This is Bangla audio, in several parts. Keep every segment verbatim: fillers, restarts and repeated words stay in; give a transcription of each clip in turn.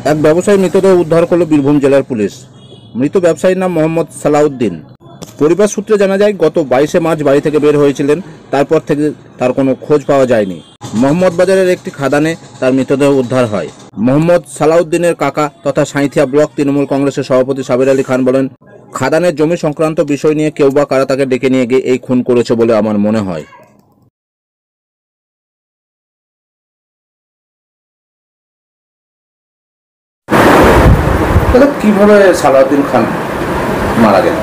এক ব্যবসায়ী মৃতদেহ উদ্ধার করল বীরভূম জেলার পুলিশ। মৃত ব্যবসায়ীর নাম মোহাম্মদ সালাউদ্দিন। পরিবার সূত্রে জানা যায়, গত বাইশে মার্চ বাড়ি থেকে বের হয়েছিলেন। তারপর থেকে তার কোনো খোঁজ পাওয়া যায়নি। মোহাম্মদ বাজারের একটি খাদানে তার মৃতদেহ উদ্ধার হয়। মোহাম্মদ সালাউদ্দিনের কাকা তথা সাঁইথিয়া ব্লক তৃণমূল কংগ্রেসের সভাপতি সাবির আলী খান বলেন, খাদানের জমি সংক্রান্ত বিষয় নিয়ে কেউ বা কারা তাকে ডেকে নিয়ে গিয়ে এই খুন করেছে বলে আমার মনে হয়। কিভাবে সালাউদ্দিন খান মারা গেল,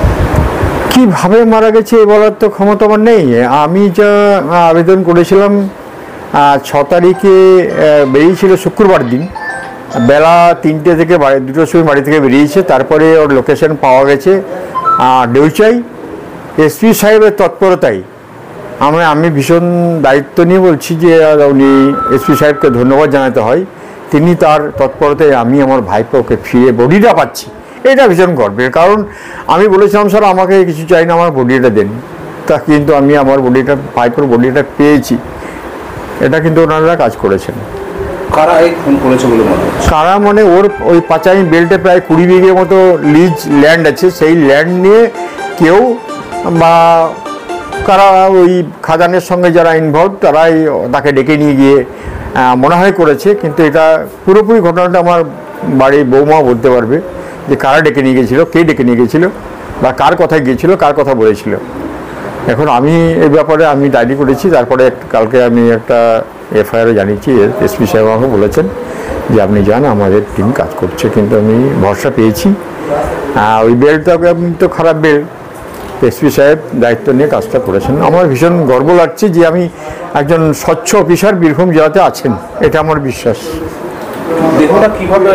কিভাবে মারা গেছে বলার তো ক্ষমতা আমার নেই। আমি যা আবেদন করেছিলাম ছ তারিখে বেরিয়েছিল শুক্রবার দিন বেলা তিনটে থেকে বাড়ি দুটোর সময় বাড়ি থেকে বেরিয়েছে। তারপরে ওর লোকেশন পাওয়া গেছে ডেউচাই। এসপি সাহেবের তৎপরতায় আমরা আমি ভীষণ দায়িত্ব নিয়ে বলছি যে উনি এসপি সাহেবকে ধন্যবাদ জানাতে হয়। তিনি তার তৎপরতায় আমি আমার ভাইপোকে ফিরে বডিটা পাচ্ছি, এটা ভীষণ গর্বের। কারণ আমি বলেছিলাম স্যার আমাকে কিছু চাই না, আমার বডিটা দেন। তা কিন্তু আমি আমার বডিটা ভাইপোর বডিটা পেয়েছি। এটা কিন্তু ওনারা কাজ করেছেন। কারা এই খুন করেছে বলে মনে হচ্ছে? কারা মানে ওর ওই পাঁচাই বেল্টে প্রায় কুড়ি বিঘে মতো লিজ ল্যান্ড আছে। সেই ল্যান্ড নিয়ে কেউ বা কারা ওই খাদানের সঙ্গে যারা ইনভলভ তারাই তাকে ডেকে নিয়ে গিয়ে মনে হয় করেছে। কিন্তু এটা পুরোপুরি ঘটনাটা আমার বাড়ির বৌমা বলতে পারবে যে কারা ডেকে নিয়ে গিয়েছিলো, কে ডেকে নিয়ে গিয়েছিলো বা কার কথায় গিয়েছিলো, কার কথা বলেছিল। এখন আমি এই ব্যাপারে আমি ডায়েরি করেছি। তারপরে কালকে আমি একটা এফআইআরও জানিয়েছি। এসপি সাহেব আমাকে বলেছেন যে আপনি যান, আমাদের টিম কাজ করছে। কিন্তু আমি ভরসা পেয়েছি। ওই বেলটা তো খারাপ বেল, এসপি সাহেব দায়িত্ব নিয়ে কাজটা করেছেন। আমার ভীষণ গর্ব লাগছে যে আমি একজন স্বচ্ছ অফিসার বীরভূম জেলাতে আছেন, এটা আমার বিশ্বাস। দেহটা কিভাবে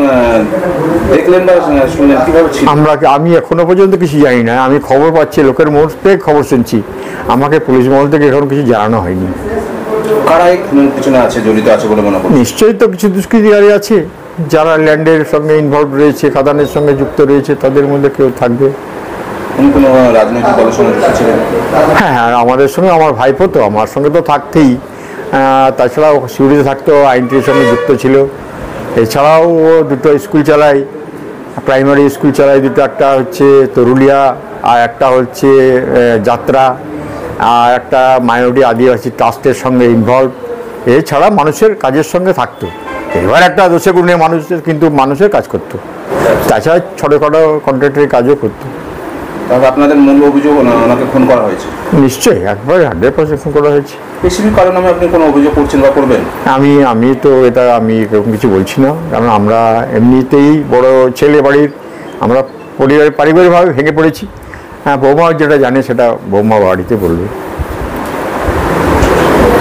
দেখলেন বা শুনলেন, কিভাবে ছিল? আমরা আমি এখনো পর্যন্ত কিছু জানি না। আমি খবর পাচ্ছি, লোকের মুখ থেকে খবর শুনছি। আমাকে পুলিশ মহল থেকে এখন কিছু জানানো হয়নি। কারা এই খুনের পিছনে আছে, জড়িত আছে বলে মনে করছেন? নিশ্চয়ই তো কিছু দুষ্কৃতিকারী আছে যারা ল্যান্ডের সঙ্গে ইনভলভ রয়েছে, খাদানের সঙ্গে যুক্ত রয়েছে, তাদের মধ্যে কেউ থাকবে। উনি কোনো রাজনৈতিক দলের সঙ্গে যুক্ত ছিলেন? হ্যাঁ হ্যাঁ, আমাদের সঙ্গে আমার ভাইপো তো আমার সঙ্গে তো থাকতেই। তাছাড়াও সিউড়িতে থাকতো, আইনটির সঙ্গে যুক্ত ছিল। এছাড়াও ও দুটো স্কুল চালায়, প্রাইমারি স্কুল চালায় দুটো। একটা হচ্ছে তরুলিয়া আর একটা হচ্ছে যাত্রা, আর একটা মাইনরিটি আদিবাসী ট্রাস্টের সঙ্গে ইনভলভ। এছাড়া মানুষের কাজের সঙ্গে থাকতো। এবার একটা দোষে গুণে মানুষের কিন্তু মানুষের কাজ করতো। তাছাড়া ছোটোখাটো কন্ট্রাক্টের কাজও করতো। তাহলে আপনাদের মূল অভিযোগ ওনাকে খুন করা হয়েছে? নিশ্চয়ই, একবার হান্ড্রেড পার্সেন্ট খুন করা হয়েছে। স্পেসিফিক কারণ আমি আপনি কোনো অভিযোগ করছেন বা করবেন? আমি আমি তো এটা আমি এরকম কিছু বলছি না। কারণ আমরা এমনিতেই বড় ছেলে বাড়ির, আমরা পরিবার পারিবারিকভাবে ভেঙে পড়েছি। হ্যাঁ, বৌমা যেটা জানে সেটা বৌমা বাড়িতে বলবে।